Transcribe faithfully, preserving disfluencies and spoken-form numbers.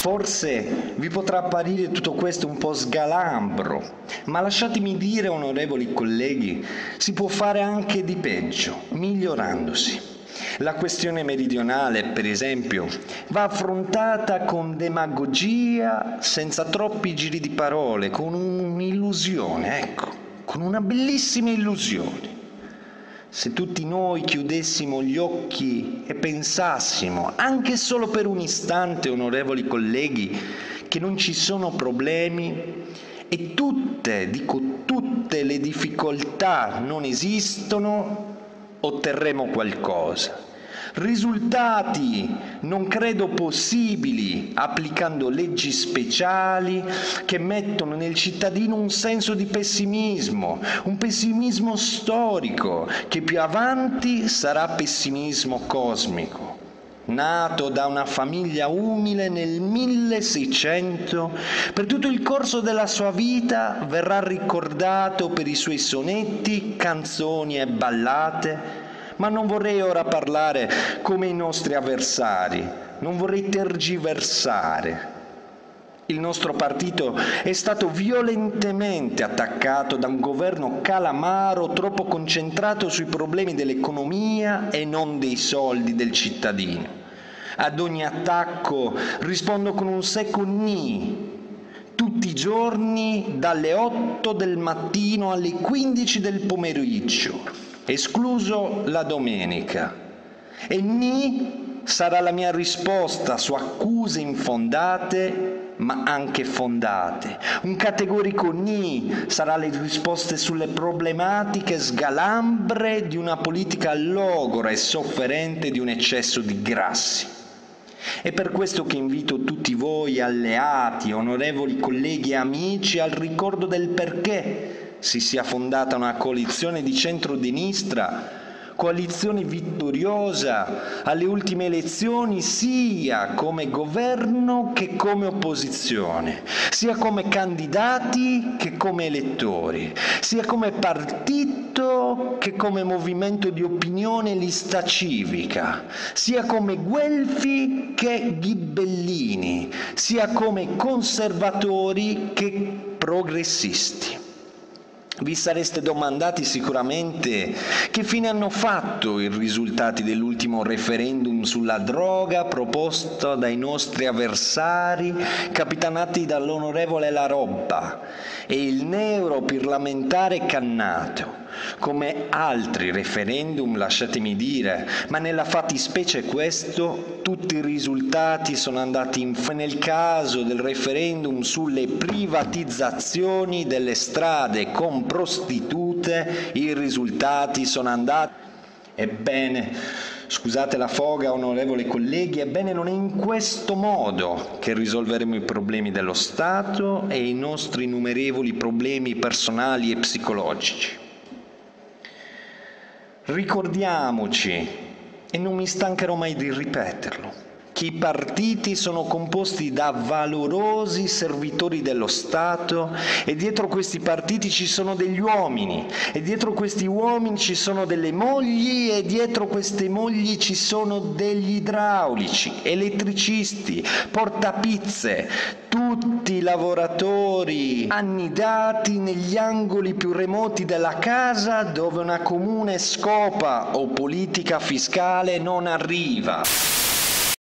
Forse vi potrà apparire tutto questo un po' sgalambro, ma lasciatemi dire, onorevoli colleghi, si può fare anche di peggio, migliorandosi. La questione meridionale, per esempio, va affrontata con demagogia, senza troppi giri di parole, con un'illusione, ecco, con una bellissima illusione. Se tutti noi chiudessimo gli occhi e pensassimo, anche solo per un istante, onorevoli colleghi, che non ci sono problemi e tutte, dico tutte le difficoltà non esistono, otterremo qualcosa. Risultati non credo possibili applicando leggi speciali che mettono nel cittadino un senso di pessimismo, un pessimismo storico che più avanti sarà pessimismo cosmico. Nato da una famiglia umile nel milleseicento, per tutto il corso della sua vita verrà ricordato per i suoi sonetti, canzoni e ballate. Ma non vorrei ora parlare come i nostri avversari, non vorrei tergiversare. Il nostro partito è stato violentemente attaccato da un governo calamaro troppo concentrato sui problemi dell'economia e non dei soldi del cittadino. Ad ogni attacco rispondo con un secco ni, tutti i giorni dalle otto del mattino alle quindici del pomeriggio, escluso la domenica. E ni sarà la mia risposta su accuse infondate, ma anche fondate. Un categorico ni sarà le risposte sulle problematiche sgalambre di una politica logora e sofferente di un eccesso di grassi. È per questo che invito tutti voi alleati, onorevoli colleghi e amici, al ricordo del perché si sia fondata una coalizione di centrodestra, coalizione vittoriosa alle ultime elezioni sia come governo che come opposizione, sia come candidati che come elettori, sia come partito che come movimento di opinione e lista civica, sia come guelfi che ghibellini, sia come conservatori che progressisti. Vi sareste domandati sicuramente che fine hanno fatto i risultati dell'ultimo referendum sulla droga proposto dai nostri avversari, capitanati dall'onorevole La Robba e il neuroparlamentare Cannato. Come altri referendum, lasciatemi dire, ma nella fattispecie questo, tutti i risultati sono andati in f- nel caso del referendum sulle privatizzazioni delle strade con prostitute, i risultati sono andati. Ebbene, scusate la foga, onorevoli colleghi, ebbene non è in questo modo che risolveremo i problemi dello Stato e i nostri innumerevoli problemi personali e psicologici. Ricordiamoci, e non mi stancherò mai di ripeterlo, che i partiti sono composti da valorosi servitori dello Stato e dietro questi partiti ci sono degli uomini e dietro questi uomini ci sono delle mogli e dietro queste mogli ci sono degli idraulici, elettricisti, portapizze, tutti lavoratori annidati negli angoli più remoti della casa dove una comune scopa o politica fiscale non arriva.